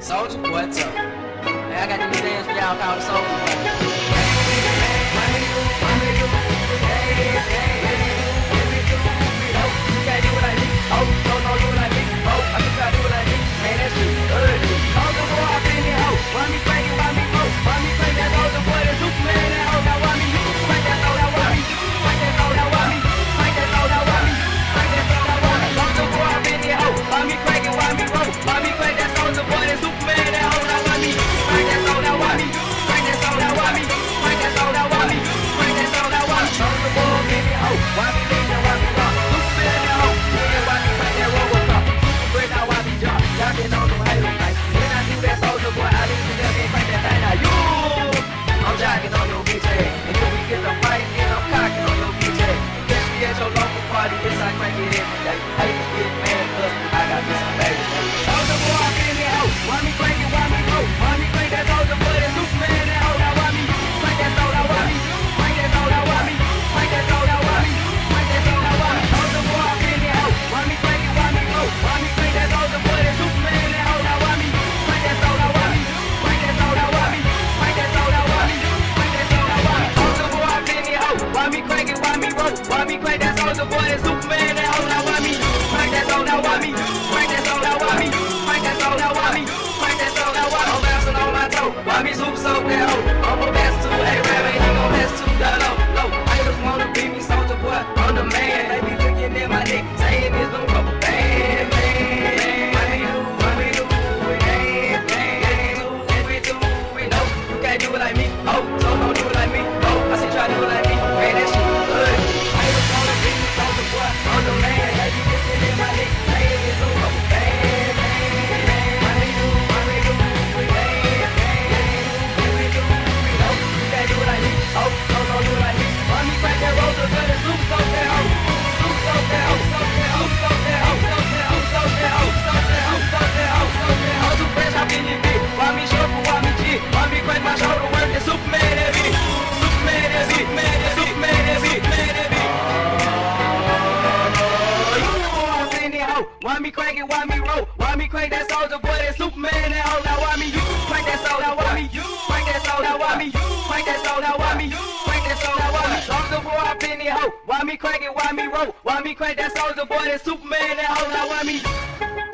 Soulja, what's up? Hey, I got the new dance for y'all called Soulja. Why me crank that Soulja boy, that Superman, that hoe, now why me? Crank that soul, now why me? Crank that soul, now why me? Crank that soul, now why me? Crank that soul, now why me? I'm bouncing on my toe. Why me super soak that hoe? I'm a best too, hey, rap ain't gon' best too, low. I just wanna be me Soulja boy, I'm the man. They be looking at my dick, saying it's no rubber band, man. Why me do it, hey, we do it, no. You can't do it like me, oh, so don't do it like me, oh. I see try to do it like me, man, that shit good. I'm the man, they be looking at my dick, saying it's no rubber band, man. Why me do it, hey, we do it, no. You can't do it like me, oh, so don't do it like me. Why me crack that roller, but it's super soak that hoe. Super soak that hoe, soak that hoe, soak that hoe, soak that hoe, soak that hoe, soak that hoe, soak that hoe, soak that hoe. I'm too fresh, I'm in this bitch. Why me shuffle, why me jig? Why me crack my shoulder work and Superman that bitch? Superman that bitch, Superman that bitch, Superman that bitch, Superman that bitch. Why me crank it, why me roll? Why me crank that Soulja boy, that Superman, that hoe? Now why me crank that soul, now why me? Crank that soul, now why me? Crank that soul, now why me? Crank that soul, now why me? Soulja boy, I been this hoe. Why me crank it, why me roll? Why me crank that Soulja boy, that Superman, that hoe? Now why me?